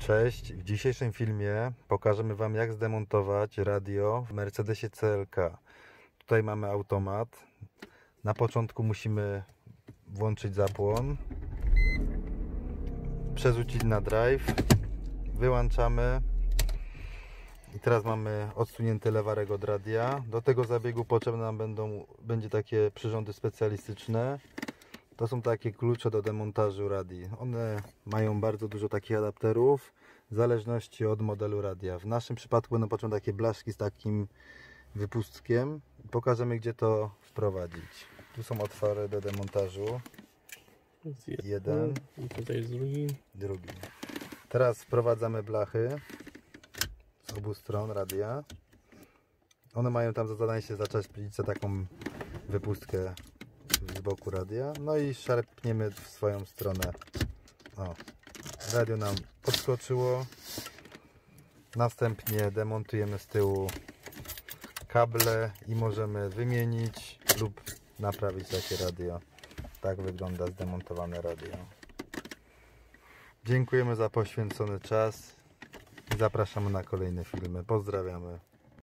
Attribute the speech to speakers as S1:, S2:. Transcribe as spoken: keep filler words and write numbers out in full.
S1: Cześć, w dzisiejszym filmie pokażemy Wam, jak zdemontować radio w Mercedesie C L K. Tutaj mamy automat. Na początku musimy włączyć zapłon, przerzucić na drive, wyłączamy i teraz mamy odsunięty lewarek od radia. Do tego zabiegu potrzebne nam będą, będzie takie przyrządy specjalistyczne. To są takie klucze do demontażu radii. One mają bardzo dużo takich adapterów w zależności od modelu radia. W naszym przypadku będą potrzebne takie blaszki z takim wypustkiem. Pokażemy, gdzie to wprowadzić. Tu są otwory do demontażu. Jeden.
S2: I tutaj jest drugi.
S1: Drugi. Teraz wprowadzamy blachy z obu stron radia. One mają tam za zadanie się zaczepić za taką wypustkę z boku radia. No i szarpniemy w swoją stronę. O, radio nam podskoczyło. Następnie demontujemy z tyłu kable i możemy wymienić lub naprawić takie radio. Tak wygląda zdemontowane radio. Dziękujemy za poświęcony czas i zapraszamy na kolejne filmy. Pozdrawiamy.